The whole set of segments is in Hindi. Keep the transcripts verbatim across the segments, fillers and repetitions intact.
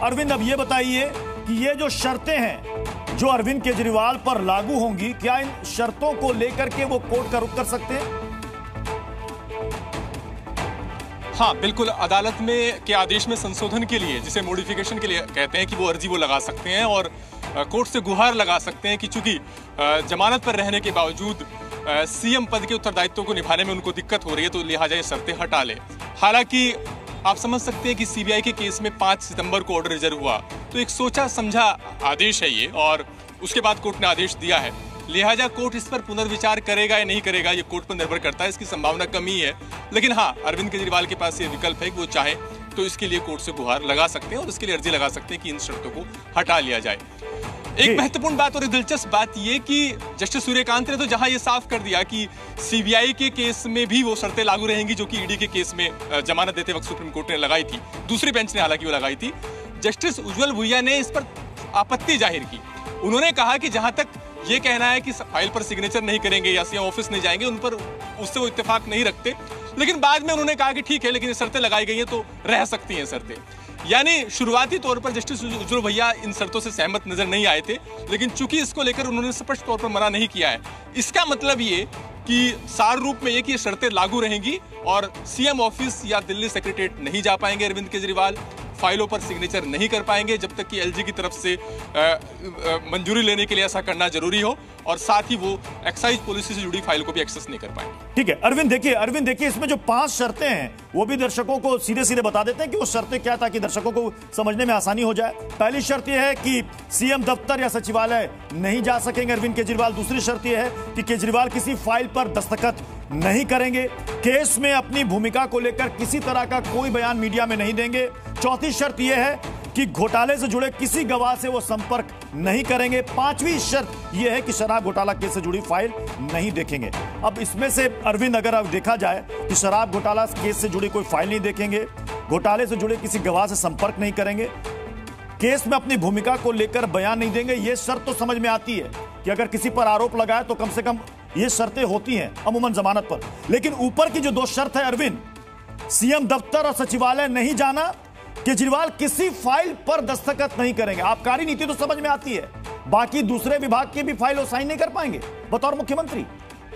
अरविंद, अब ये बताइए कि ये जो शर्तें हैं जो अरविंद केजरीवाल पर लागू होंगी, क्या इन शर्तों को लेकर के वो कोर्ट का रुख कर सकते हैं? हाँ बिल्कुल, अदालत में के आदेश में संशोधन के लिए, जिसे मॉडिफिकेशन के लिए कहते हैं, कि वो अर्जी वो लगा सकते हैं और कोर्ट से गुहार लगा सकते हैं कि चूंकि जमानत पर रहने के बावजूद सीएम पद के उत्तरदायित्व को निभाने में उनको दिक्कत हो रही है, तो लिहाजा ये शर्तें हटा ले। हालांकि आप समझ सकते हैं कि सीबीआई के केस में पाँच सितंबर को ऑर्डर रिजर्व हुआ, तो एक सोचा समझा आदेश है ये, और उसके बाद कोर्ट ने आदेश दिया है। लिहाजा कोर्ट इस पर पुनर्विचार करेगा या नहीं करेगा, ये कोर्ट पर निर्भर करता है, इसकी संभावना कम ही है। लेकिन हाँ, अरविंद केजरीवाल के पास ये विकल्प है कि वो चाहे तो इसके लिए कोर्ट से गुहार लगा सकते हैं और इसके लिए अर्जी लगा सकते हैं कि इन शर्तों को हटा लिया जाए। एक महत्वपूर्ण बात और एक दिलचस्प बात ये कि जस्टिस सूर्यकांत ने तो जहां ये साफ कर दिया कि सीबीआई के केस में भी वो शर्तें लागू रहेंगी जो कि ईडी के केस में जमानत देते वक्त सुप्रीम कोर्ट ने लगाई थी, दूसरी बेंच ने हालांकि वो लगाई थी, जस्टिस उज्जवल भुइया ने इस पर आपत्ति जाहिर की। उन्होंने कहा कि जहां तक ये कहना है कि फाइल पर सिग्नेचर नहीं करेंगे या सीएम ऑफिस नहीं जाएंगे, उन पर उससे वो इत्तेफाक नहीं रखते। लेकिन बाद में उन्होंने कहा कि ठीक है, लेकिन ये शर्तें लगाई गई हैं तो रह सकती हैं शर्तें। यानी शुरुआती तौर पर जस्टिस उज्जवल भैया इन शर्तों से सहमत नजर नहीं आए थे, लेकिन चूंकि इसको लेकर उन्होंने स्पष्ट तौर पर मना नहीं किया है, इसका मतलब ये कि सार रूप में ये कि ये शर्तें लागू रहेंगी और सीएम ऑफिस या दिल्ली सेक्रेटरीएट नहीं जा पाएंगे अरविंद केजरीवाल, फाइलों पर सिग्नेचर नहीं कर पाएंगे जब तक कि एलजी की तरफ से आ, आ, मंजूरी लेने के लिए ऐसा करना जरूरी हो, और साथ ही वो एक्साइज पॉलिसी से जुड़ी फाइल को भी एक्सेस नहीं कर पाएंगे। ठीक है अरविंद, देखिए अरविंद देखिए इसमें जो पांच शर्तें हैं वो भी दर्शकों को सीधे सीधे बता देते हैं कि वो शर्तें क्या, ताकि दर्शकों को समझने में आसानी हो जाए। पहली शर्त यह है कि सीएम दफ्तर या सचिवालय नहीं जा सकेंगे अरविंद केजरीवाल। दूसरी शर्त यह है कि केजरीवाल किसी फाइल पर दस्तखत नहीं करेंगे। केस में अपनी भूमिका को लेकर किसी तरह का कोई बयान मीडिया में नहीं देंगे। चौथी शर्त यह है कि घोटाले से जुड़े किसी गवाह से वो संपर्क नहीं करेंगे। पांचवी शर्त यह है कि शराब घोटाला केस से जुड़ी फाइल नहीं देखेंगे। अब इसमें से अरविंद अगर अब देखा जाए कि शराब घोटाला केस से जुड़ी कोई फाइल नहीं देखेंगे, घोटाले से जुड़े किसी गवाह से संपर्क नहीं करेंगे, केस में अपनी भूमिका को लेकर बयान नहीं देंगे, यह शर्त तो समझ में आती है कि अगर किसी पर आरोप लगाए तो कम से कम ये शर्तें होती हैं अमूमन जमानत पर। लेकिन ऊपर की जो दो शर्त है अरविंद, सीएम दफ्तर और सचिवालय नहीं जाना, केजरीवाल किसी फाइल पर दस्तखत नहीं करेंगे। आबकारी नीति तो समझ में आती है, बाकी दूसरे विभाग की भी फाइल वो साइन नहीं कर पाएंगे बतौर मुख्यमंत्री।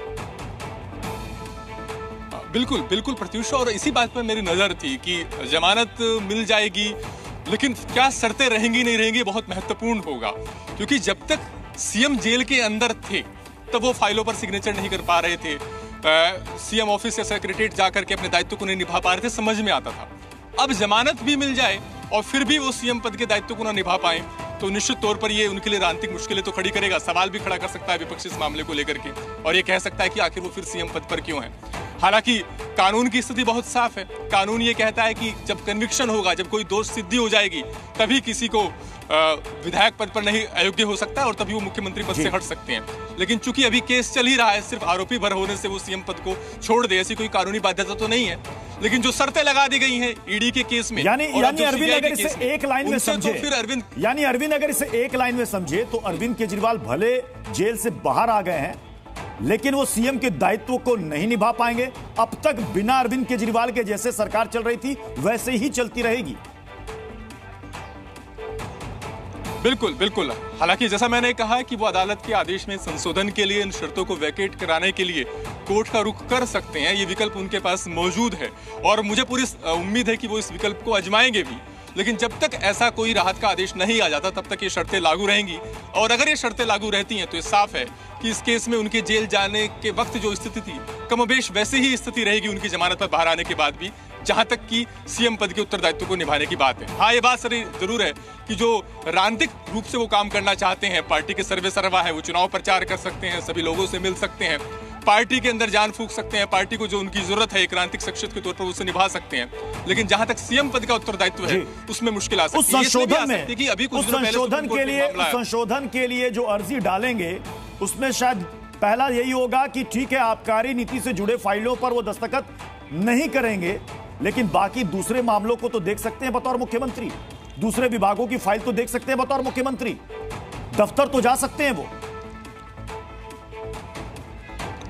बिल्कुल बिल्कुल प्रत्युष, और इसी बात पर मेरी नजर थी कि जमानत मिल जाएगी, लेकिन क्या शर्तें रहेंगी नहीं रहेंगी बहुत महत्वपूर्ण होगा, क्योंकि जब तक सीएम जेल के अंदर थे तब वो फाइलों पर सिग्नेचर नहीं कर पा रहे थे, सीएम ऑफिस या सेक्रेटरीएट जाकर के अपने दायित्व को नहीं निभा पा रहे थे, समझ में आता था। अब जमानत भी मिल जाए और फिर भी वो सीएम पद के दायित्व को ना निभा पाए तो निश्चित तौर पर ये उनके लिए राजनीतिक मुश्किलें तो खड़ी करेगा। सवाल भी खड़ा कर सकता है विपक्ष इस मामले को लेकर के, और ये कह सकता है कि आखिर वो फिर सीएम पद पर क्यों है। हालांकि कानून की स्थिति बहुत साफ है। कानून ये कहता है कि जब कन्विक्शन होगा, जब कोई दोष सिद्धि हो जाएगी, तभी किसी को विधायक पद पर नहीं अयोग्य हो सकता है और तभी वो मुख्यमंत्री पद से हट सकते हैं। लेकिन चूंकि अभी केस चल ही रहा है, सिर्फ आरोपी भर होने से वो सीएम पद को छोड़ दे, ऐसी कोई कानूनी बाध्यता तो नहीं है। लेकिन जो शर्तें लगा दी गई हैं ईडी के केस में, यानी यानी अरविंद अगर इसे एक लाइन में समझे, तो फिर अरविंद यानी अरविंद अगर इसे एक लाइन में समझे तो अरविंद केजरीवाल भले जेल से बाहर आ गए हैं, लेकिन वो सीएम के दायित्व को नहीं निभा पाएंगे। अब तक बिना अरविंद केजरीवाल के जैसे सरकार चल रही थी वैसे ही चलती रहेगी। बिल्कुल बिल्कुल। हालांकि जैसा मैंने कहा कि वो अदालत के आदेश में संशोधन के लिए इन शर्तों को वैकेट कराने के लिए कोर्ट का रुख कर सकते हैं, ये विकल्प उनके पास मौजूद है और मुझे पूरी उम्मीद है कि वो इस विकल्प को आजमाएंगे भी। लेकिन जब तक ऐसा कोई राहत का आदेश नहीं आ जाता तब तक ये शर्तें लागू रहेंगी, और अगर ये शर्तें लागू रहती हैं तो ये साफ है कि इस केस में उनके जेल जाने के वक्त जो स्थिति थी कमोबेश वैसे ही स्थिति रहेगी उनकी जमानत पर बाहर आने के बाद भी, जहां तक कि सीएम पद के उत्तरदायित्व को निभाने की बात है। हाँ, ये बात सर जरूर है कि जो राजनीतिक रूप से वो काम करना चाहते हैं, पार्टी के सर्वे सर्वा है, वो चुनाव प्रचार कर सकते हैं, सभी लोगों से मिल सकते हैं, पार्टी के अंदर जान फूंक सकते हैं, पार्टी को जो उनकी जरूरत है एक राजनीतिक शख्सियत के तौर पर उसे निभा सकते हैं। लेकिन जहां तक सीएम पद का उत्तरदायित्व है उसमें मुश्किल आ सकती है। संशोधन में कि अभी कुछ संशोधन के लिए संशोधन के लिए जो अर्जी डालेंगे उसमें शायद पहला यही होगा कि ठीक है आबकारी नीति से जुड़े फाइलों पर वो दस्तखत नहीं करेंगे, लेकिन बाकी दूसरे मामलों को तो देख सकते हैं बतौर मुख्यमंत्री, दूसरे विभागों की फाइल तो देख सकते हैं बतौर मुख्यमंत्री, दफ्तर तो जा सकते हैं वो।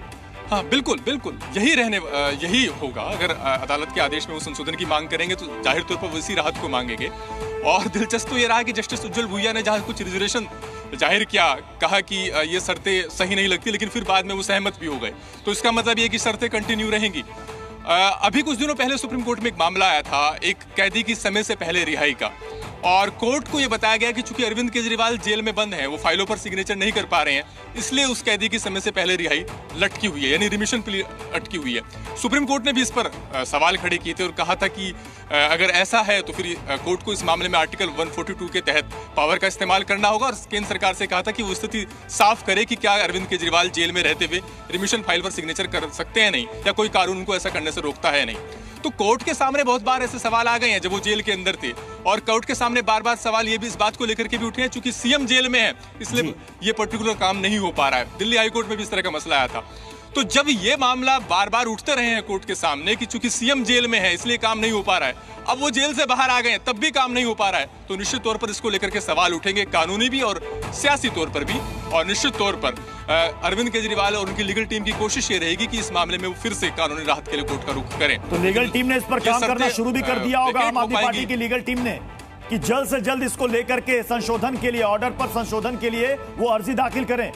हाँ बिल्कुल बिल्कुल यही रहने यही होगा। अगर अदालत के आदेश में वो संशोधन की मांग करेंगे तो जाहिर तौर पर इसी राहत को मांगेंगे। और दिलचस्प तो ये रहा कि जस्टिस उज्जवल भुइया ने जहाँ कुछ रिजर्वेशन जाहिर किया, कहा कि ये शर्तें सही नहीं लगती, लेकिन फिर बाद में वो सहमत भी हो गए। तो इसका मतलब ये कि शर्तें कंटिन्यू रहेंगी। अभी कुछ दिनों पहले सुप्रीम कोर्ट में एक मामला आया था एक कैदी की समय से पहले रिहाई का, और कोर्ट को यह बताया गया कि चूंकि अरविंद केजरीवाल जेल में बंद हैं, वो फाइलों पर सिग्नेचर नहीं कर पा रहे हैं, इसलिए उस कैदी की समय से पहले रिहाई लटकी हुई है, यानी रिमिशन प्ली अटकी हुई है। सुप्रीम कोर्ट ने भी इस पर सवाल खड़े किए थे और कहा था कि अगर ऐसा है तो फिर कोर्ट को इस मामले में आर्टिकल एक सौ बयालीस के तहत पावर का इस्तेमाल करना होगा, और केंद्र सरकार से कहा था कि वो स्थिति साफ करे कि क्या अरविंद केजरीवाल जेल में रहते हुए रिमिशन फाइल पर सिग्नेचर कर सकते हैं नहीं, या कोई कानून उनको ऐसा करने से रोकता है नहीं। तो कोर्ट के सामने बहुत बार ऐसे सवाल आ गए हैं जब वो जेल के अंदर थे, और कोर्ट के सामने बार बार सवाल ये भी इस बात को लेकर के भी उठे हैं चूंकि सीएम जेल में है इसलिए ये पर्टिकुलर काम नहीं हो पा रहा है। दिल्ली हाईकोर्ट में भी इस तरह का मसला आया था। तो जब ये मामला बार बार उठते रहे हैं कोर्ट के सामने कि चूंकि सीएम जेल में है इसलिए काम नहीं हो पा रहा है, अब वो जेल से बाहर आ गए हैं तब भी काम नहीं हो पा रहा है, तो निश्चित तौर पर इसको लेकर के सवाल उठेंगे, कानूनी भी और सियासी तौर पर भी। और निश्चित तौर पर अरविंद केजरीवाल और उनकी लीगल टीम की कोशिश ये रहेगी कि इस मामले में वो फिर से कानूनी राहत के लिए कोर्ट का रुख करें। तो लीगल टीम ने इस पर काम करना शुरू भी कर दिया होगा, आम आदमी पार्टी की लीगल टीम ने, कि जल्द से जल्द इसको लेकर के संशोधन के लिए, ऑर्डर पर संशोधन के लिए वो अर्जी दाखिल करें।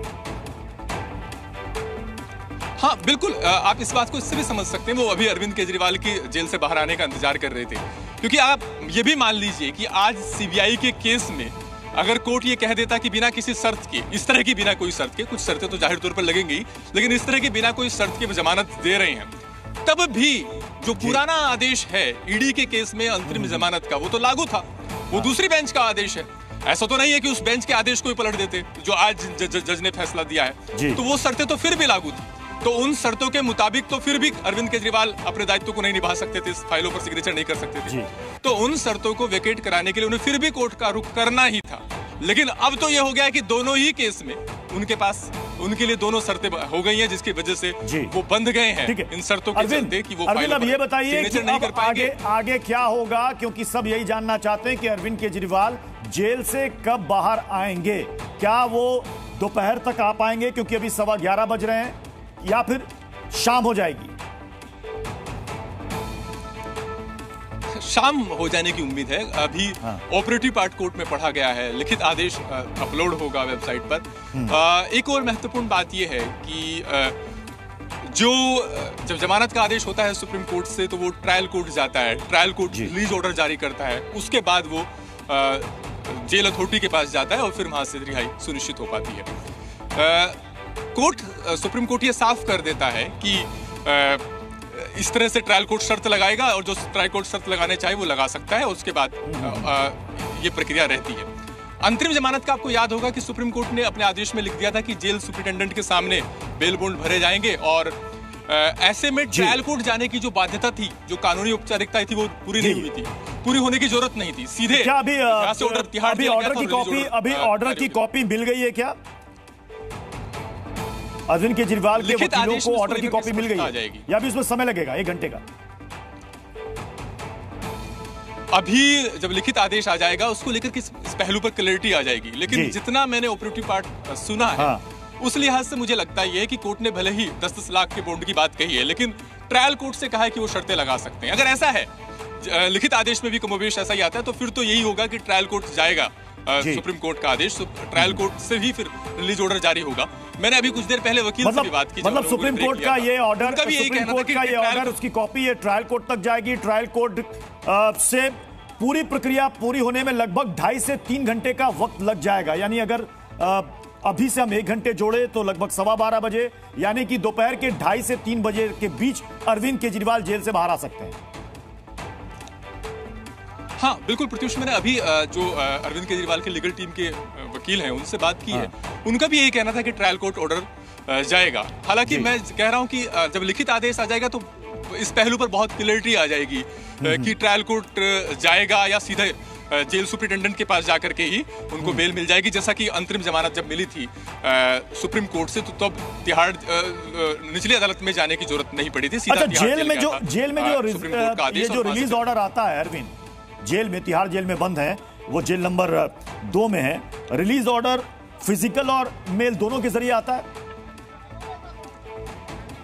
हाँ बिल्कुल, आप इस बात को इससे भी समझ सकते हैं, वो अभी अरविंद केजरीवाल की जेल से बाहर आने का इंतजार कर रहे थे। क्योंकि आप ये भी मान लीजिए कि आज सीबीआई के केस में अगर कोर्ट ये कह देता कि बिना किसी शर्त के, इस तरह की बिना कोई शर्त के, कुछ शर्तें तो जाहिर तौर पर लगेंगी, लेकिन इस तरह की बिना कोई शर्त के जमानत दे रहे हैं, तब भी जो पुराना आदेश है ईडी के केस में अंतरिम जमानत का, वो तो लागू था, वो दूसरी बेंच का आदेश है। ऐसा तो नहीं है कि उस बेंच के आदेश को ही पलट देते जो आज जज, जज ने फैसला दिया है, तो वो शर्तें तो फिर भी लागू थी। तो उन शर्तों के मुताबिक तो फिर भी अरविंद केजरीवाल अपने दायित्व को नहीं निभा सकते थे, फाइलों पर सिग्नेचर नहीं कर सकते थे। तो उन शर्तों को वेकेट कराने के लिए उन्हें फिर भी कोर्ट का रुख करना ही था। लेकिन अब तो ये हो गया कि दोनों ही केस में उनके पास उनके लिए दोनों शर्तें हो गई हैं, जिसकी वजह से वो बंध गए हैं इन शर्तों के चलते कि वो अरविंद, अब ये बताइए कि नहीं कर पाएंगे, आगे, आगे क्या होगा, क्योंकि सब यही जानना चाहते हैं कि अरविंद केजरीवाल जेल से कब बाहर आएंगे। क्या वो दोपहर तक आ पाएंगे, क्योंकि अभी सवा ग्यारह बज रहे हैं, या फिर शाम हो जाएगी? शाम हो जाने की उम्मीद है। अभी ऑपरेटिव पार्ट कोर्ट में पढ़ा गया है, लिखित आदेश अपलोड होगा वेबसाइट पर। आ, एक और महत्वपूर्ण बात यह है कि आ, जो जब जमानत का आदेश होता है सुप्रीम कोर्ट से, तो वो ट्रायल कोर्ट जाता है, ट्रायल कोर्ट रिलीज ऑर्डर जारी करता है, उसके बाद वो आ, जेल अथॉरिटी के पास जाता है और फिर वहां से रिहाई सुनिश्चित हो पाती है। आ, कोर्ट सुप्रीम कोर्ट ये साफ कर देता है कि आ, इस तरह से ट्रायल कोर्ट शर्त लगाएगा, और जो ट्रायल कोर्ट शर्त लगाने चाहे वो लगा सकता है, और उसके बाद आ, आ, ये प्रक्रिया रहती है। अंतरिम जमानत का आपको याद होगा कि सुप्रीम कोर्ट ने अपने आदेश में लिख दिया था कि जेल सुपरिटेंडेंट के सामने बेल बॉन्ड भरे जाएंगे, और आ, ऐसे में ट्रायल कोर्ट जाने की जो बाध्यता थी, जो कानूनी औपचारिकता थी, वो पूरी नहीं हुई थी, पूरी होने की जरूरत नहीं थी। सीधे क्या अभी अभी ऑर्डर की कॉपी अभी ऑर्डर की कॉपी मिल गई है क्या? अरविंद केजरीवाल के वकीलों को ऑर्डर की कॉपी मिल गई है, या भी उसमें समय लगेगा एक घंटे का? अभी जब लिखित आदेश आ जाएगा उसको लेकर के इस पहलू पर क्लैरिटी आ जाएगी। लेकिन जितना मैंने ऑपरेटिव पार्ट सुना है, हाँ। उस लिहाज से मुझे लगता है ये कि कोर्ट ने भले ही दस दस लाख के बॉन्ड की बात कही है, लेकिन ट्रायल कोर्ट से कहा है कि वो शर्तें लगा सकते हैं। अगर ऐसा है, लिखित आदेश में भी कमोबेश ऐसा ही आता है, तो फिर तो यही होगा कि ट्रायल कोर्ट जाएगा सुप्रीम कोर्ट का आदेश, ट्रायल कोर्ट से ही फिर रिलीज ऑर्डर जारी होगा। मैंने अभी कुछ देर पहले वकील मतलब, से भी बात की, मतलब सुप्रीम कोर्ट का ये ऑर्डर, सुप्रीम कोर्ट का ये ऑर्डर, उसकी कॉपी ये ट्रायल कोर्ट तक जाएगी। ट्रायल कोर्ट से पूरी प्रक्रिया पूरी होने में लगभग ढाई से तीन घंटे का वक्त लग जाएगा। यानी अगर आ, अभी से हम एक घंटे जोड़े तो लगभग सवा बारह बजे, यानी कि दोपहर के ढाई से तीन बजे के बीच अरविंद केजरीवाल जेल से बाहर आ सकते हैं। हाँ बिल्कुल प्रत्युष, मैंने अभी जो अरविंद केजरीवाल के लीगल टीम के वकील हैं उनसे बात की हाँ। है। उनका भी यही कहना था कि ट्रायल कोर्ट ऑर्डर जाएगा। हालांकि मैं कह रहा हूं कि जब लिखित आदेश आ जाएगा तो इस पहलू पर बहुत क्लैरिटी आ जाएगी कि ट्रायल कोर्ट जाएगा या सीधे जेल सुपरिटेंडेंट के पास जाकर के ही उनको बेल मिल जाएगी। जैसा कि अंतरिम जमानत जब मिली थी सुप्रीम कोर्ट से, तो तब तिहाड़ निचली अदालत में जाने की जरूरत नहीं पड़ी थी, सीधा अच्छा, जेल में जो जेल में जो ये जो रिलीज ऑर्डर आता है अरविंद, जेल में, तिहाड़ जेल में बंद है, वो जेल नंबर दो में है, रिलीज ऑर्डर फिजिकल और मेल दोनों के जरिए आता है?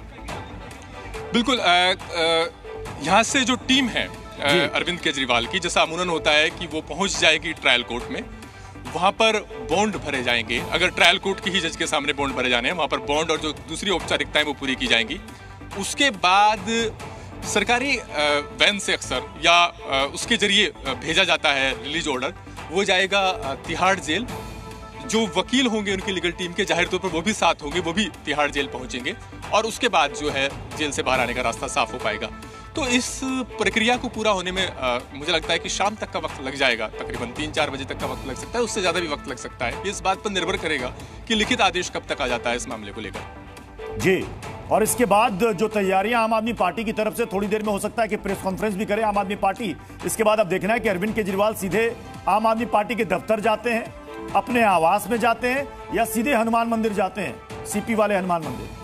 बिल्कुल, यहाँ से जो टीम है अरविंद केजरीवाल की, जैसा अमूमन होता है कि वो पहुंच जाएगी ट्रायल कोर्ट में, वहां पर बॉन्ड भरे जाएंगे। अगर ट्रायल कोर्ट की ही जज के सामने बॉन्ड भरे जाने हैं, वहां पर बॉन्ड और जो दूसरी औपचारिकताएं वो पूरी की जाएंगी। उसके बाद सरकारी वैन से अक्सर या उसके जरिए भेजा जाता है रिलीज ऑर्डर, वो जाएगा तिहाड़ जेल। जो वकील होंगे उनकी लीगल टीम के, जाहिर तौर पर वो भी साथ होंगे, वो भी तिहाड़ जेल पहुंचेंगे और उसके बाद जो है जेल से बाहर आने का रास्ता साफ हो पाएगा। तो इस प्रक्रिया को पूरा होने में आ, मुझे लगता है कि शाम तक का वक्त लग जाएगा, तकरीबन तीन चार बजे तक का वक्त लग सकता है, उससे ज़्यादा भी वक्त लग सकता है। इस बात पर निर्भर करेगा कि लिखित आदेश कब तक आ जाता है इस मामले को लेकर। जी, और इसके बाद जो तैयारियां आम आदमी पार्टी की तरफ से, थोड़ी देर में हो सकता है कि प्रेस कॉन्फ्रेंस भी करे आम आदमी पार्टी। इसके बाद अब देखना है कि अरविंद केजरीवाल सीधे आम आदमी पार्टी के दफ्तर जाते हैं, अपने आवास में जाते हैं, या सीधे हनुमान मंदिर जाते हैं, सीपी वाले हनुमान मंदिर।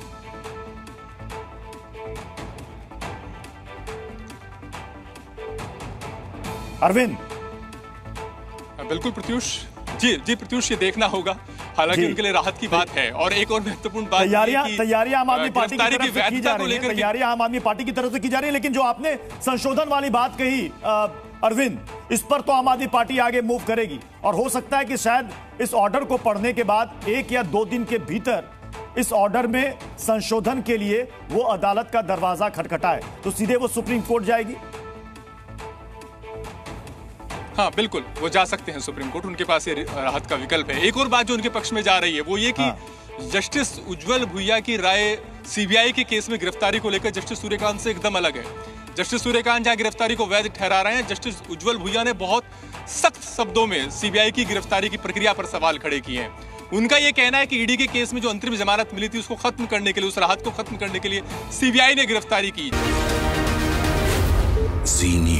अरविंद। बिल्कुल प्रत्युष जी जी प्रत्युष, ये देखना होगा। हालांकि उनके लिए राहत की बात है। और एक और महत्वपूर्ण बात, तैयारियां तैयारियां आम आदमी पार्टी की तरफ से की जा रही है, तैयारियां आम आदमी पार्टी की तरफ से की जा रही है। लेकिन जो आपने संशोधन वाली बात कही अरविंद, इस पर तो आम आदमी पार्टी आगे मूव करेगी, और हो सकता है कि शायद इस ऑर्डर को पढ़ने के बाद एक या दो दिन के भीतर इस ऑर्डर में संशोधन के लिए वो अदालत का दरवाजा खटखटाए, तो सीधे वो सुप्रीम कोर्ट जाएगी। हाँ बिल्कुल, वो जा सकते हैं सुप्रीम कोर्ट, उनके पास ये राहत का विकल्प है। एक और बात जो उनके पक्ष में जा रही है वो ये कि हाँ। जस्टिस उज्जवल भुइया की राय सीबीआई के केस में गिरफ्तारी को लेकर जस्टिस सूर्यकांत से एकदम अलग है। जस्टिस सूर्यकांत जहां गिरफ्तारी को वैध ठहरा रहे हैं, जस्टिस उज्जवल भुइया ने बहुत सख्त शब्दों में सीबीआई की गिरफ्तारी की प्रक्रिया पर सवाल खड़े किए हैं। उनका यह कहना है कि ईडी के केस में जो अंतरिम जमानत मिली थी उसको खत्म करने के लिए, उस राहत को खत्म करने के लिए सीबीआई ने गिरफ्तारी की।